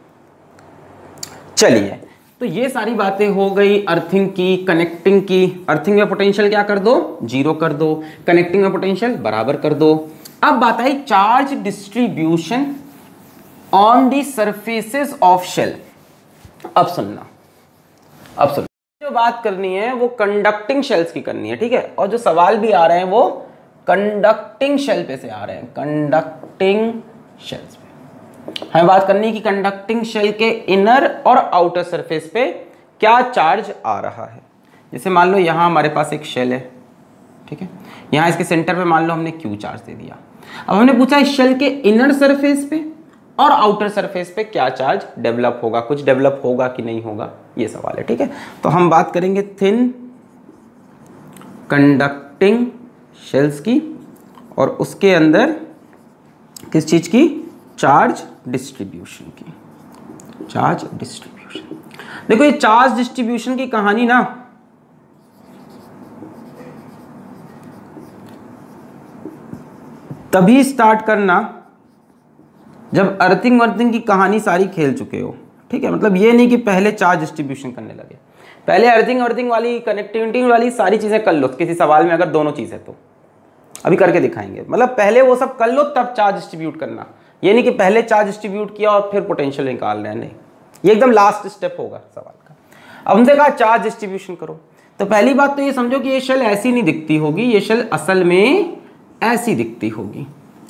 चलिए, तो ये सारी बातें हो गई अर्थिंग की, कनेक्टिंग की। अर्थिंग में पोटेंशियल क्या कर दो, जीरो कर दो, कनेक्टिंग में पोटेंशियल बराबर कर दो। अब बात आई charge distribution on the surfaces of shell. अब सुनना अब सुनना जो बात करनी है वो कंडक्टिंग शेल्स की करनी है, ठीक है। और जो सवाल भी आ रहे हैं वो कंडक्टिंग शेल पे से आ रहे हैं, कंडक्टिंग शेल्स पे हमें बात करनी है कि कंडक्टिंग शेल के इनर और आउटर सरफेस पे क्या चार्ज आ रहा है। जैसे मान लो यहां हमारे पास एक शेल है, ठीक है, यहां इसके सेंटर पे मान लो हमने क्यू चार्ज दे दिया। अब हमने पूछा इस शेल के इनर सरफेस पे और आउटर सरफेस पे क्या चार्ज डेवलप होगा, कुछ डेवलप होगा कि नहीं होगा, ये सवाल है, ठीक है। तो हम बात करेंगे थिन कंडक्टिंग शेल्स की और उसके अंदर किस चीज की, चार्ज डिस्ट्रीब्यूशन की। चार्ज डिस्ट्रीब्यूशन, देखो ये चार्ज डिस्ट्रीब्यूशन की कहानी ना तभी स्टार्ट करना जब अर्थिंग वर्थिंग की कहानी सारी खेल चुके हो, ठीक है। मतलब ये नहीं कि पहले चार्ज डिस्ट्रीब्यूशन करने लगे, पहले अर्थिंग वर्थिंग वाली, कनेक्टिविटी वाली सारी चीजें कर लो किसी सवाल में, अगर दोनों चीजें तो अभी करके दिखाएंगे। मतलब पहले वो सब कर लो तब चार्ज डिस्ट्रीब्यूट करना, ये नहीं कि पहले चार्ज डिस्ट्रीब्यूट किया और फिर पोटेंशियल निकाल रहे हैं, नहीं, ये एकदम लास्ट स्टेप होगा सवाल का। अब हमसे कहा चार्ज डिस्ट्रीब्यूशन करो, तो पहली बात तो ये समझो कि ये शेल ऐसी नहीं दिखती होगी, ये शेल असल में ऐसी दिखती होगी,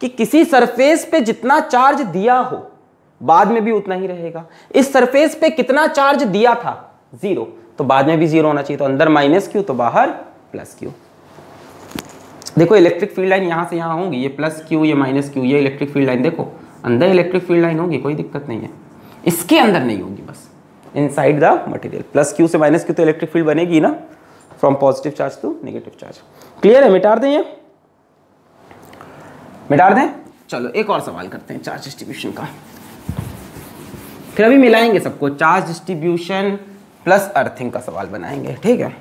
कि किसी सरफेस पे जितना चार्ज दिया हो बाद में भी उतना ही रहेगा। इस सरफेस पे कितना चार्ज दिया था, जीरो, तो बाद में भी जीरो होना चाहिए। तो अंदर माइनस क्यू तो बाहर प्लस क्यू। देखो इलेक्ट्रिक फील्ड लाइन यहां से यहां होगी, ये प्लस क्यू ये माइनस क्यू, ये इलेक्ट्रिक फील्ड लाइन देखो अंदर इलेक्ट्रिक फील्ड लाइन होगी, कोई दिक्कत नहीं है, इसके अंदर नहीं होगी, बस inside the material. Plus Q से माइनस क्यू तो इलेक्ट्रिक फील्ड बनेगी ना, from positive charge to negative charge. Clear है? मिटा दें, ये मिटा दें। चलो एक और सवाल करते हैं चार्ज डिस्ट्रीब्यूशन का, फिर अभी मिलाएंगे सबको, चार्ज डिस्ट्रीब्यूशन प्लस अर्थिंग का सवाल बनाएंगे, ठीक है।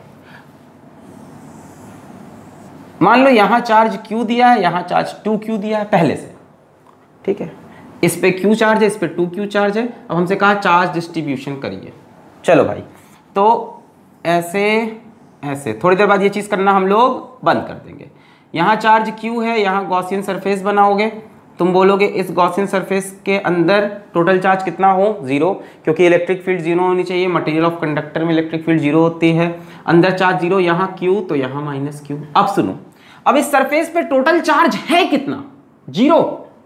मान लो यहां चार्ज Q दिया है, यहां चार्ज टू क्यू दिया है पहले से, ठीक है, इस पे Q चार्ज है, इस पे टू क्यू चार्ज है। अब हमसे कहा चार्ज डिस्ट्रीब्यूशन करिए। चलो भाई, तो ऐसे ऐसे थोड़ी देर बाद ये चीज करना हम लोग बंद कर देंगे। यहाँ चार्ज Q है, यहाँ गॉसियन सरफेस बनाओगे, तुम बोलोगे इस गॉसियन सरफेस के अंदर टोटल चार्ज कितना हो, जीरो, क्योंकि इलेक्ट्रिक फील्ड जीरो होनी चाहिए, मटेरियल ऑफ कंडक्टर में इलेक्ट्रिक फील्ड जीरो होती है। अंदर चार्ज जीरो, यहाँ Q तो यहाँ माइनस क्यू। अब सुनो, अब इस सरफेस पे टोटल चार्ज है कितना, जीरो,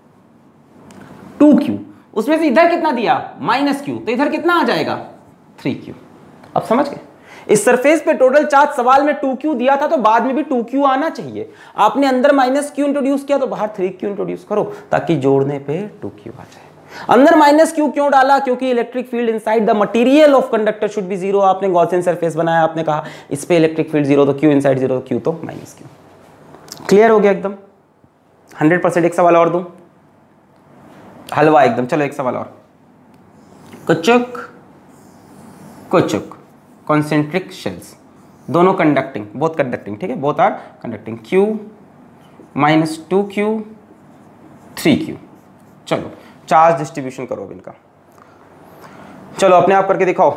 टू क्यू, उसमें से इधर कितना दिया, माइनस क्यू, तो इधर कितना आ जाएगा, थ्री क्यू। अब समझ गए, इस सरफेस पे टोटल चार्ज सवाल में टू क्यू दिया था तो बाद में भी टू क्यू आना चाहिए। आपने अंदर माइनस क्यू इंट्रोड्यूस किया तो बाहर थ्री क्यू इंट्रोड्यूस करो, ताकि जोड़ने पे टू क्यू आ जाए। अंदर माइनस क्यू क्यों डाला, क्योंकि electric field inside the material of conductor should be zero. आपने गॉसियन सरफेस बनाया, आपने कहा इस पे इलेक्ट्रिक फील्ड जीरो, तो क्यू इनसाइड जीरो, क्यू तो माइनस क्यू। क्लियर हो गया एकदम, हंड्रेड परसेंट। एक सवाल और दूं, हलवा एकदम। चलो एक सवाल और, कुचुक कुचुक कॉन्सेंट्रिक शेल्स, दोनों कंडक्टिंग, बोथ कंडक्टिंग, ठीक है, both are conducting. Q minus two Q three Q. चलो चार्ज डिस्ट्रीब्यूशन करो अब इनका, चलो अपने आप करके दिखाओ,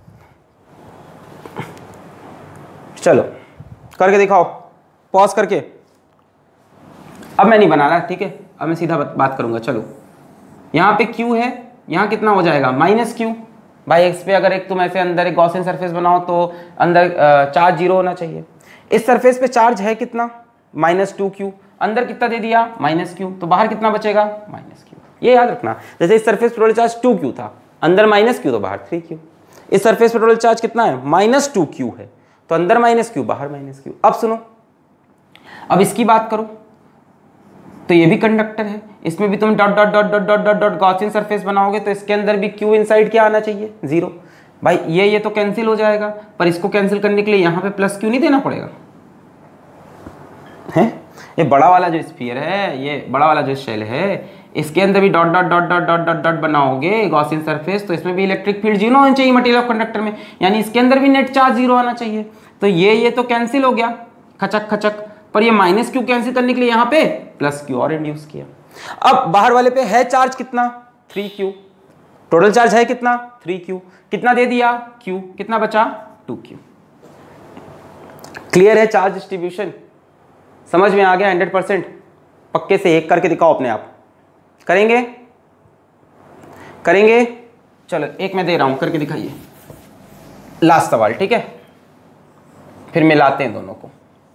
चलो करके दिखाओ, पॉज करके। अब मैं नहीं बना रहा, ठीक है, अब मैं सीधा बात करूंगा। चलो यहाँ पे Q है, यहाँ कितना हो जाएगा, माइनस क्यू। भाई इस पे अगर एक तुम ऐसे अंदर एक गॉसियन सरफेस बनाओ तो अंदर चार्ज जीरो होना चाहिए। इस सरफेस पे चार्ज है कितना, माइनस टू क्यू, अंदर कितना दे दिया, माइनस क्यू, तो बाहर कितना बचेगा, माइनस क्यू। ये याद रखना, जैसे इस सरफेस पे टोटल चार्ज टू क्यू था, अंदर माइनस क्यू तो बाहर थ्री क्यू। इस सरफेस पे टोटल चार्ज कितना है, माइनस टू क्यू है, तो अंदर माइनस क्यू बाहर माइनस क्यू। अब सुनो, अब इसकी बात करो तो ये भी कंडक्टर है, इसमें भी तुम dot dot dot dot dot dot dot Gaussian surface बनाओगे तो इसके अंदर भी क्यू इनसाइड क्या आना चाहिए, जीरो। भाई ये ये तो कैंसिल हो जाएगा, पर इसको कैंसिल करने के लिए यहाँ पे प्लस क्यू नहीं देना पड़ेगा, है? ये बड़ा वाला जो स्फीयर है, ये बड़ा वाला जो शेल है, इसके अंदर भी dot dot dot dot dot dot dot बनाओगे गॉसियन सरफेस, तो इसमें भी इलेक्ट्रिक फील्ड जीरो होना चाहिए मटेरियल ऑफ कंडक्टर में, यानी इसके अंदर भी नेट चार्ज जीरो आना चाहिए। तो ये ये तो कैंसिल हो गया, खचक खचक, पर ये माइनस क्यू कैंसिल करने के लिए यहाँ पे प्लस क्यू और इंड्यूस किया। अब बाहर वाले पे है चार्ज कितना, थ्री क्यू, टोटल चार्ज है कितना, थ्री क्यू, कितना दे दिया, Q, कितना बचा, टू क्यू। क्लियर है चार्ज डिस्ट्रीब्यूशन, समझ में आ गया हंड्रेड परसेंट। पक्के से एक करके दिखाओ अपने आप, करेंगे करेंगे चलो एक मैं दे रहा हूं, करके दिखाइए, लास्ट सवाल, ठीक है, फिर मिलाते हैं दोनों को।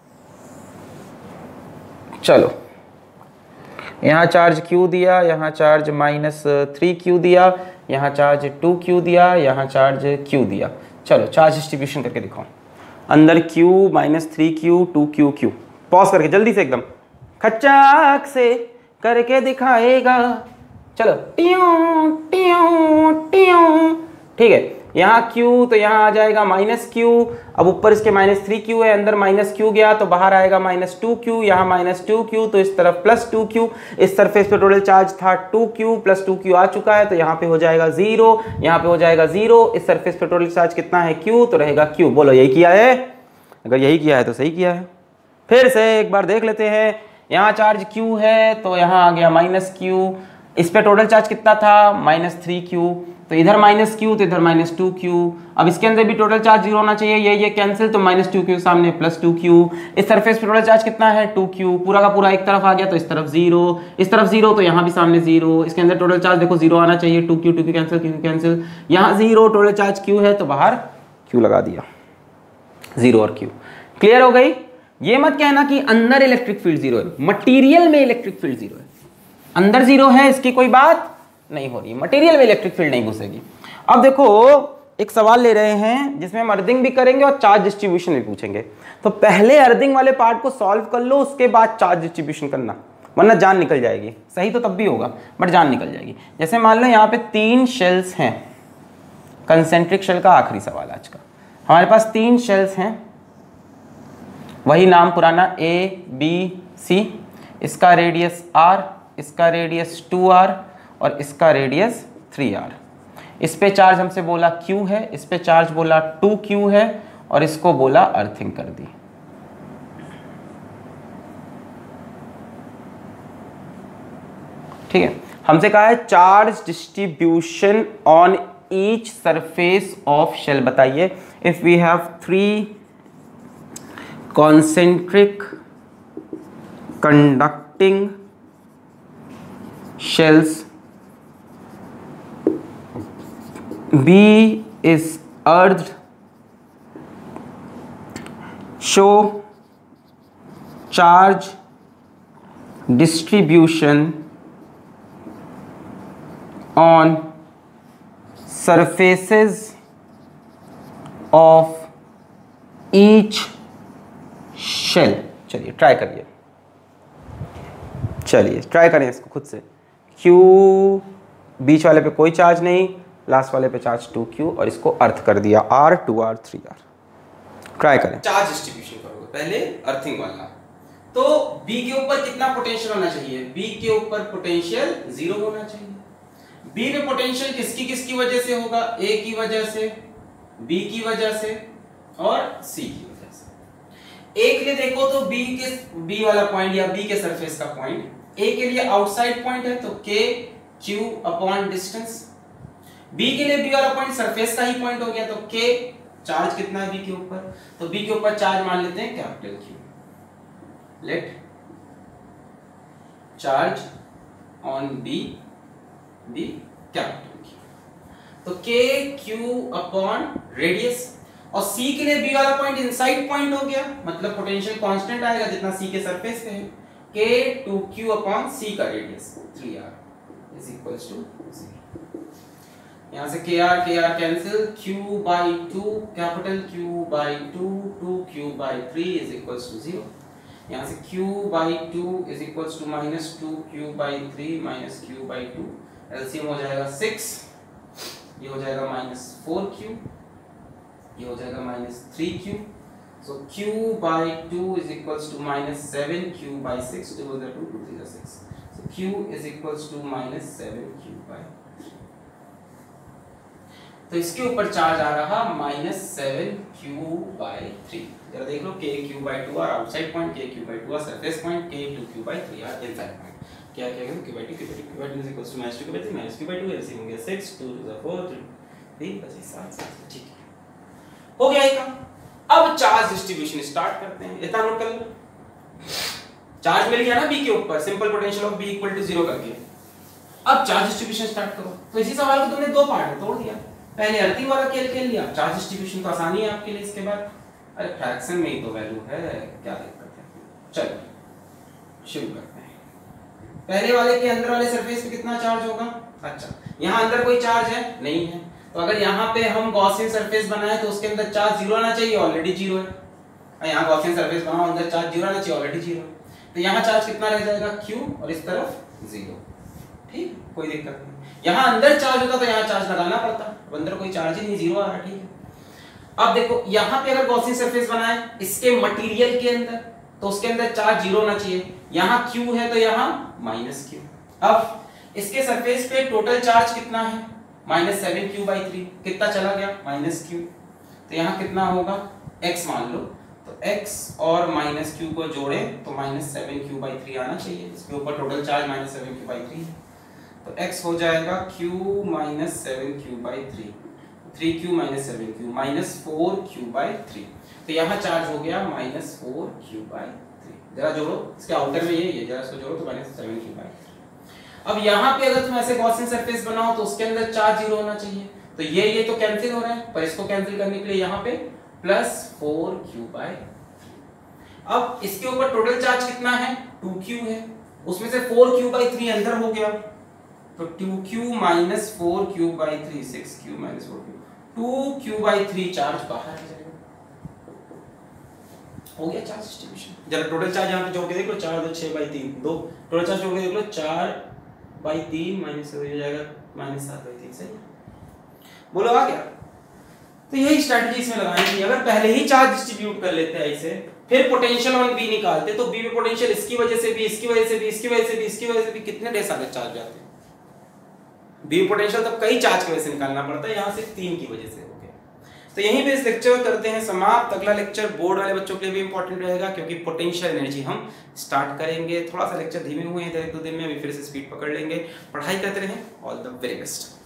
चलो यहाँ चार्ज Q दिया, यहाँ चार्ज माइनस थ्री क्यू दिया, यहाँ चार्ज टू क्यू दिया, यहाँ चार्ज Q दिया। चलो चार्ज डिस्ट्रीब्यूशन करके दिखाओ, अंदर Q minus three Q two Q Q. Pause करके जल्दी से एकदम खचाक से करके दिखाएगा। चलो टियों टियों टियों, ठीक है, यहाँ Q तो यहाँ आ जाएगा माइनस क्यू। अब ऊपर इसके माइनस थ्री क्यू है, अंदर माइनस क्यू गया तो बाहर आएगा माइनस टू क्यू, यहाँ माइनस टू क्यू तो इस तरफ प्लस टू क्यू। इस सरफेस पे टोटल चार्ज था two Q, plus two Q आ चुका है तो यहाँ पे हो जाएगा जीरो, यहाँ पे हो जाएगा जीरो। इस सरफेस पे टोटल चार्ज कितना है, Q, तो रहेगा Q। बोलो यही किया है, अगर यही किया है तो सही किया है। फिर से एक बार देख लेते हैं, यहाँ चार्ज Q है तो यहाँ आ गया माइनस क्यू, इस पे टोटल चार्ज कितना था, माइनस थ्री क्यू, तो इधर माइनस क्यू तो इधर माइनस टू क्यू। अब इसके अंदर भी टोटल चार्ज जीरो होना चाहिए, ये ये कैंसिल, तो माइनस टू क्यू सामने प्लस टू क्यू। इस सरफेस पे टोटल चार्ज कितना है, टू क्यू, पूरा का पूरा एक तरफ आ गया तो इस तरफ जीरो, इस तरफ जीरो तो यहाँ भी सामने जीरो। इसके अंदर टोटल चार्ज देखो जीरो आना चाहिए, two Q two Q cancel, Q cancel, यहाँ जीरो, टोटल चार्ज क्यू है तो बाहर क्यू लगा दिया, जीरो और क्यू। क्लियर हो गई? ये मत कहना कि अंदर इलेक्ट्रिक फील्ड जीरो है, मटीरियल में इलेक्ट्रिक फील्ड जीरो है, अंदर जीरो है, इसकी कोई बात नहीं हो रही, मटेरियल में इलेक्ट्रिक फील्ड नहीं घुसेगी। अब देखो एक सवाल ले रहे हैं जिसमें हम अर्थिंग भी करेंगे और चार्ज डिस्ट्रीब्यूशन भी पूछेंगे, तो पहले अर्थिंग वाले पार्ट को सॉल्व कर लो, उसके बाद चार्ज डिस्ट्रीब्यूशन करना, वरना जान निकल जाएगी। सही तो तब भी होगा बट जान निकल जाएगी। जैसे मान लो यहाँ पे तीन शेल्स हैं, कंसेंट्रिक शेल का आखिरी सवाल आज का। हमारे पास तीन शेल्स हैं, वही नाम पुराना ए बी सी, इसका रेडियस आर, इसका रेडियस टू आर और इसका रेडियस थ्री आर। इस पे चार्ज हमसे बोला Q है, इस पे चार्ज बोला टू क्यू है और इसको बोला अर्थिंग कर दी। ठीक है, हमसे कहा है charge distribution on each surface of shell बताइए। If we have three concentric conducting shells, B is urged show charge distribution on surfaces of each shell। चलिए ट्राई करिए, चलिए ट्राई करें इसको खुद से। Q बीच वाले पे कोई चार्ज नहीं, लास्ट वाले पे चार्ज टू क्यू और इसको अर्थ कर दिया R two R three R. Try करें, चार्ज डिस्ट्रीब्यूशन करोगे पहले अर्थिंग वाला, तो B के ऊपर कितना पोटेंशियल होना चाहिए? B के ऊपर पोटेंशियल जीरो होना चाहिए। B में पोटेंशियल किसकी किसकी वजह से होगा? A की वजह से, B की वजह से और C की वजह से। A के लिए देखो तो B के B वाला पॉइंट या B के सरफेस का पॉइंट A के लिए आउटसाइड पॉइंट है तो K Q upon distance. B के लिए B वाला पॉइंट सरफेस का ही पॉइंट हो गया तो K चार्ज कितना है B के ऊपर, तो B के ऊपर चार्ज मान लेते हैं capital Q। Let charge on B B capital Q, तो K Q अपॉन रेडियस। और C के लिए B वाला पॉइंट इनसाइड पॉइंट हो गया, मतलब पोटेंशियल कांस्टेंट आएगा जितना C के सरफेस पे है, K two Q upon C का radius three R is equals to zero. यहाँ से K R K R cancel, Q by two capital Q by two, two Q by three is equals to zero. यहाँ से Q by two is equals to minus two Q by three minus Q by two, LCM हो जाएगा six, ये हो जाएगा minus four Q, ये हो जाएगा minus three Q। So Q by two is equals to minus seven Q by six, two is two, two is six, so Q is equals to minus seven Q by. तो इसके ऊपर charge आ रहा minus seven Q by three. जरा देख लो K Q by two are outside point, K Q by two are surface point, K two Q by three are inside point. क्या क्या Q by two Q by two Q by two is equals to minus two Q by three minus Q by two, LCM हो गया six, two two the four, three बचे सात, सात। ठीक है, हो गया ये काम। अब चार्ज डिस्ट्रीब्यूशन स्टार्ट करते हैं। इतना नोट कर लो, चार्ज मिल गया ना B के ऊपर, simple potential of B equal to zero करके। अब चार्ज डिस्ट्रीब्यूशन स्टार्ट करो। तो इसी सवाल को तुमने दो पार्ट में तोड़ दिया, पहले अर्थिंग वाला खेल खेल लिया, चार्ज डिस्ट्रीब्यूशन तो आसानी है आपके लिए। इसके बाद अरे फ्रैक्शन में ही तो वैल्यू है, क्या दिक्कत है। चलो शुरू करते हैं। पहले वाले के अंदर वाले सरफेस पे कितना चार्ज होगा? अच्छा, यहाँ अंदर कोई चार्ज है नहीं है, तो अगर यहाँ पे हम गॉसियन सरफेस बनाए तो उसके अंदर चार्ज जीरो आना चाहिए, ऑलरेडी जीरो है। और यहाँ गॉसियन सरफेस बनाओ, अंदर चार्ज जीरो आना चाहिए, ऑलरेडी जीरो है। तो यहाँ चार्ज कितना रह जाएगा? Q, और इस तरफ जीरो। ठीक, कोई दिक्कत नहीं। यहाँ अंदर चार्ज होता तो यहाँ चार्ज लगाना पड़ता, अब अंदर कोई चार्ज ही नहीं, जीरो आ रहा। ठीक है, अब देखो यहाँ पे अगर गॉसियन सरफेस बनाए इसके मटेरियल के अंदर, तो उसके अंदर चार्ज जीरो होना चाहिए। यहाँ Q है तो यहाँ माइनस क्यू। अब इसके सरफेस पे टोटल चार्ज कितना है? Minus seven Q by three. कितना चला गया? Minus Q. तो यहाँ कितना होगा? x मान लो, तो x और माइनस क्यू को जोड़े तो minus seven Q by three आना चाहिए। इसके ऊपर total charge minus seven Q by three है, तो x हो जाएगा q minus seven Q by three, three Q minus seven Q minus four Q by three. तो यहाँ चार्ज हो गया minus four Q by three. जरा जोड़ो, इसके आउटर में ये ये जरा इसको जोड़ो तो minus seven Q by three. अब यहाँ पे अगर तुम ऐसे गॉसियन सरफेस बनाओ तो उसके अंदर चार्ज जीरो होना चाहिए, तो ये ये तो कैंसिल हो रहा है, पर इसको कैंसिल करने के लिए यहाँ पे प्लस फोर क्यू बाई। अब इसके ऊपर टोटल चार्ज कितना है? टू क्यू है, उसमें से फोर क्यू बाई थ्री अंदर हो गया, तो two Q minus four Q by three, six Q minus four Q, two Q by three charge बाहर आ जाएगा, हो गया चार्ज डिस्ट्रीब्यूशन। जरा टोटल चार्ज यहाँ पे जोड़ के देख लो, चार दो छह बाई तीन, दो टोटल चार्ज जोड़ के देख लो, चार बाई तीन माइनस हो जाएगा माइनस सात बाई तीन, सही है, बोलो आ गया। तो यही स्ट्रेटजी इसमें लगानी थी। अगर पहले ही चार्ज डिस्ट्रीब्यूट कर लेते हैं ऐसे, फिर पोटेंशियल ऑन बी निकालते, तो बी में पोटेंशियल इसकी वजह से भी, इसकी वजह से भी, इसकी वजह से भी, इसकी वजह से भी, कितने ढेर सारे चार्ज जाते हैं। बी पोटेंशियल तब कई चार्ज की वजह से निकालना पड़ता है, यहाँ सिर्फ तीन की वजह से हो गया। तो यहीं पे इस लेक्चर करते हैं समाप्त। अगला लेक्चर बोर्ड वाले बच्चों के लिए भी इंपॉर्टेंट रहेगा, क्योंकि पोटेंशियल एनर्जी हम स्टार्ट करेंगे। थोड़ा सा लेक्चर धीमे हुए हैं एक दो दिन में, अभी फिर से स्पीड पकड़ लेंगे। पढ़ाई करते रहें। All the very best.